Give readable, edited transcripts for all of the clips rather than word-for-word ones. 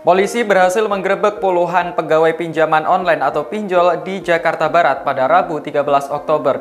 Polisi berhasil menggerebek puluhan pegawai pinjaman online atau pinjol di Jakarta Barat pada Rabu 13 Oktober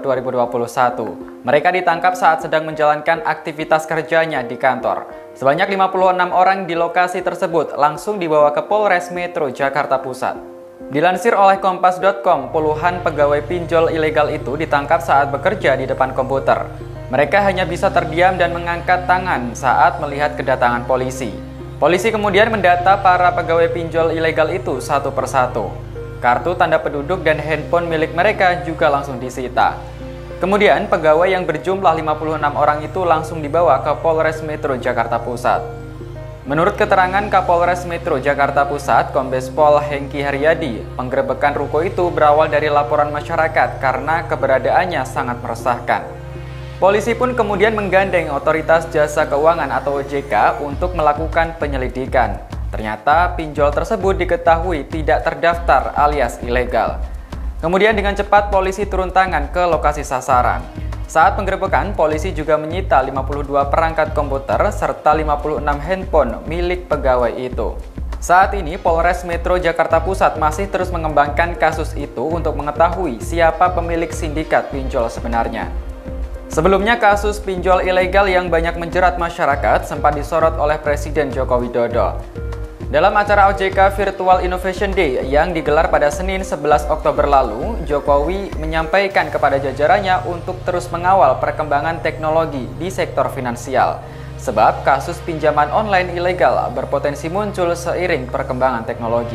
2021. Mereka ditangkap saat sedang menjalankan aktivitas kerjanya di kantor. Sebanyak 56 orang di lokasi tersebut langsung dibawa ke Polres Metro Jakarta Pusat. Dilansir oleh Kompas.com, puluhan pegawai pinjol ilegal itu ditangkap saat bekerja di depan komputer. Mereka hanya bisa terdiam dan mengangkat tangan saat melihat kedatangan polisi. Polisi kemudian mendata para pegawai pinjol ilegal itu satu persatu. Kartu tanda penduduk dan handphone milik mereka juga langsung disita. Kemudian pegawai yang berjumlah 56 orang itu langsung dibawa ke Polres Metro Jakarta Pusat. Menurut keterangan Kapolres Metro Jakarta Pusat, Kombes Pol Hengki Haryadi, penggerebekan ruko itu berawal dari laporan masyarakat karena keberadaannya sangat meresahkan. Polisi pun kemudian menggandeng Otoritas Jasa Keuangan atau OJK untuk melakukan penyelidikan. Ternyata pinjol tersebut diketahui tidak terdaftar alias ilegal. Kemudian dengan cepat polisi turun tangan ke lokasi sasaran. Saat penggerebekan, polisi juga menyita 52 perangkat komputer serta 56 handphone milik pegawai itu. Saat ini Polres Metro Jakarta Pusat masih terus mengembangkan kasus itu untuk mengetahui siapa pemilik sindikat pinjol sebenarnya. Sebelumnya, kasus pinjol ilegal yang banyak menjerat masyarakat sempat disorot oleh Presiden Joko Widodo. Dalam acara OJK Virtual Innovation Day yang digelar pada Senin 11 Oktober lalu, Jokowi menyampaikan kepada jajarannya untuk terus mengawal perkembangan teknologi di sektor finansial. Sebab kasus pinjaman online ilegal berpotensi muncul seiring perkembangan teknologi.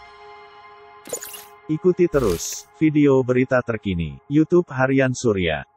Ikuti terus video berita terkini YouTube Harian Surya.